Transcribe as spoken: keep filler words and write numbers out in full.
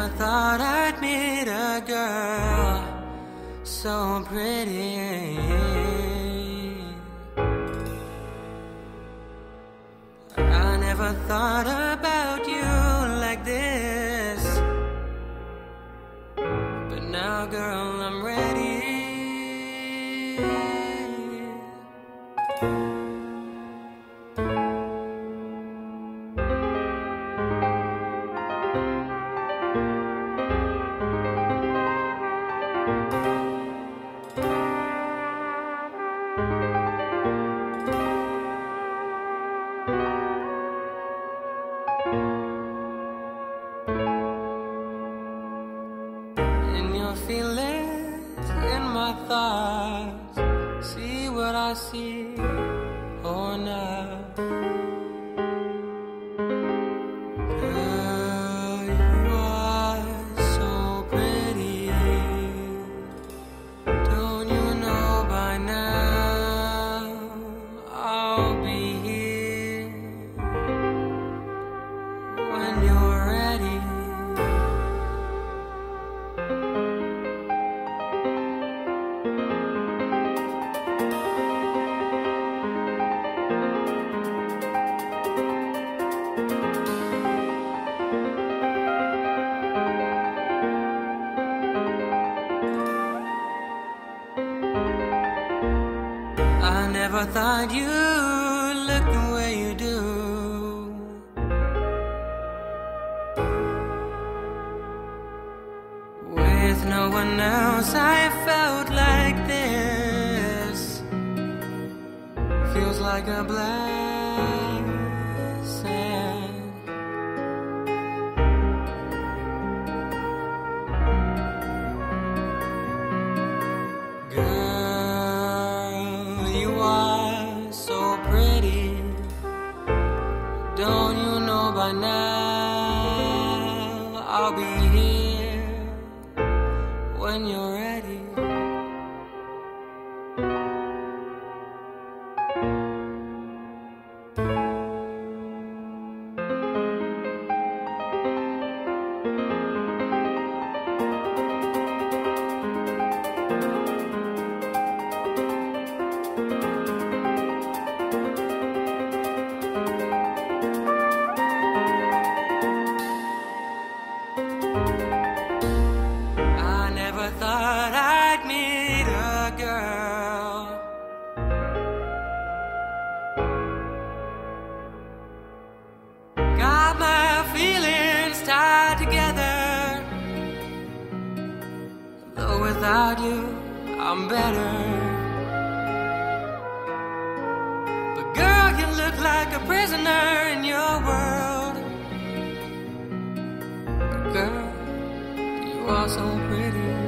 never thought I'd meet a girl so pretty. I never thought about you like this, but now, girl, I'm ready. In your feelings, in my thoughts, see what I see or not. Girl, you are so pretty. Don't you know by now I'll be here when you're ready. I never thought you looked the way you do. With no one else I felt like this. Feels like a blessing. Girl, you are so pretty. Don't you know by now I'll be here when you're ready. I never thought I'd meet a girl got my feelings tied together. Though without you I'm better. But girl, you look like a prisoner in your world. Girl, you are so pretty.